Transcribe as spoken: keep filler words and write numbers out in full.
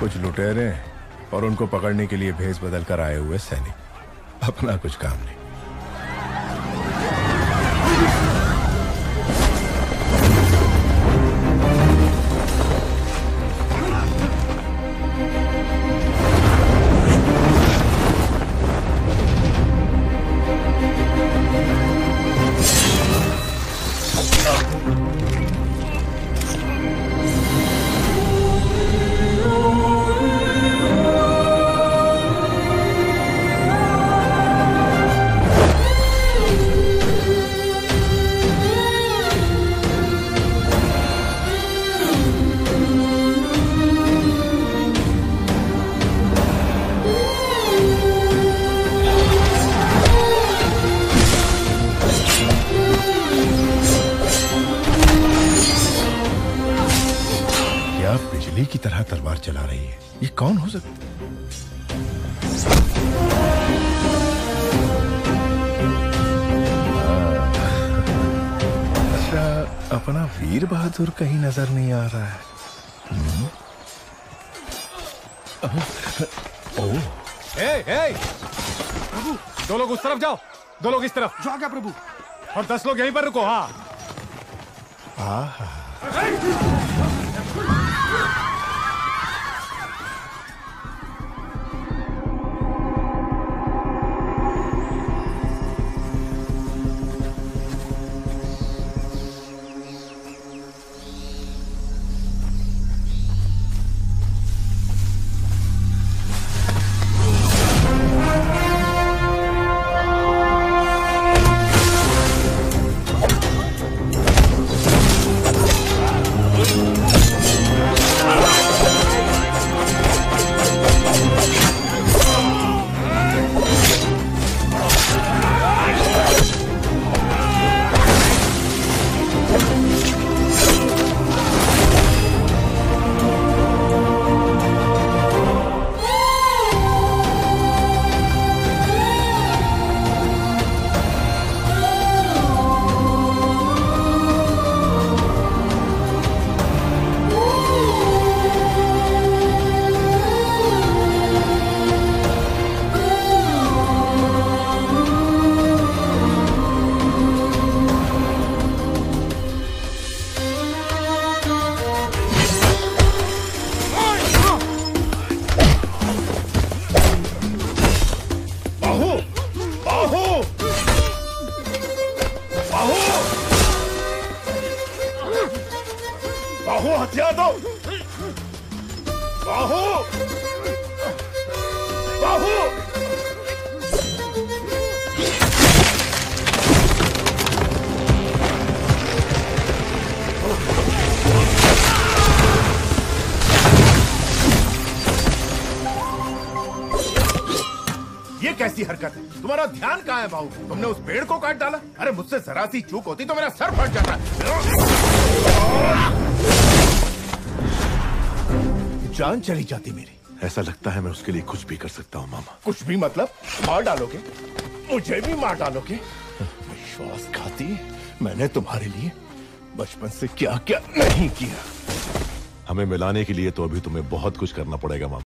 कुछ लुटेरे और उनको पकड़ने के लिए भेस बदल कर आए हुए सैनिक, अपना कुछ काम नहीं। बिजली की तरह तलवार चला रही है, ये कौन हो सकता है? अच्छा, अपना वीर बहादुर कहीं नजर नहीं आ रहा है। ओह, ए, ए, प्रभु, दो लोग उस तरफ जाओ, दो लोग इस तरफ। जो आ गया प्रभु। और दस लोग यहीं पर रुको। हाँ। आहा। बाहु हथियार दो। बाहु बाहु ये कैसी हरकत है? तुम्हारा ध्यान कहाँ है बाहु? तुमने उस पेड़ को काट डाला। अरे मुझसे जरा सी चूक होती तो मेरा सर फट जाता। जान चली जाती मेरी। ऐसा लगता है मैं उसके लिए कुछ भी कर सकता हूँ मामा। कुछ भी मतलब? मार डालोगे? मुझे भी मार डालोगे? विश्वासघाती, मैंने तुम्हारे लिए बचपन से क्या क्या नहीं किया। हमें मिलाने के लिए तो अभी तुम्हें बहुत कुछ करना पड़ेगा मामा।